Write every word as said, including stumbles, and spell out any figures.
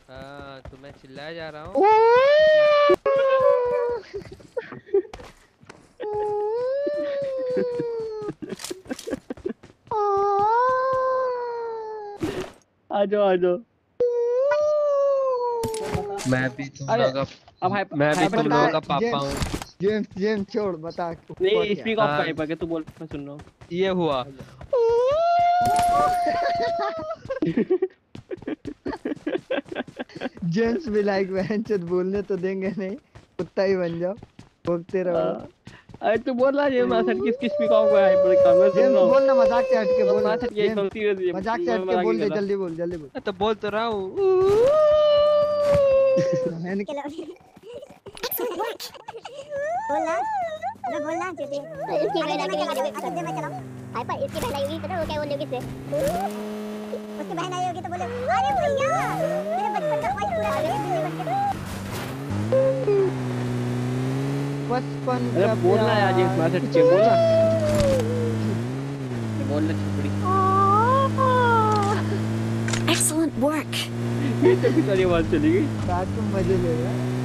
हाँ तो मैं चिल्लाया जा रहा हूँ। आ जाओ आ जाओ। मैं भी तुम अरे लोगों अब हाई का मैं भी हाई तुम बता। लोगों का पापा जेम्स हूँ। जेम्स जेम्स छोड़ बता हुआ नहीं क्या। स्पीक ऑफ हाँ कर पर तू बोल मैं सुन रहा हूँ। ये हुआ। जेम्स भी लाइक बहन चोद बोलने तो देंगे नहीं, कुत्ता ही बन जाओ, भोगते रहो। हाँ। अरे तू बोल रहा है मासट किसकी स्पीक ऑफ का हाई पर मैं सुन जेम्स रहा हूँ। बोल ना, मजाक से हट के और बोल ना मासट की जेम्स, एकदम सीरियस मजाक से मैं हट के मजाक ही बोल कर दे, रहा। जल्दी बोल जल्दी बोल। मैं तो बोल तो रहा हूँ। बहन की- बोलना अबे बोलना चुतिया। इसकी बहन आई होगी तो मैं चलाऊं। हाइपर इसकी बहन आई होगी पता है वो क्या बोल रही होगी इससे। उसकी बहन आई होगी तो बोले अरे भैया मेरे बचपन का ख्वाहिश पूरा कर दिया बिल्ली बन के। बचपन अरे का बोलना यार जेम्स प्यार। मासट के बोलना। बोलना छुपड़ी। Excellent work. ये तो भी सारी आवाज चली गई। रात को मजे ले रहा है।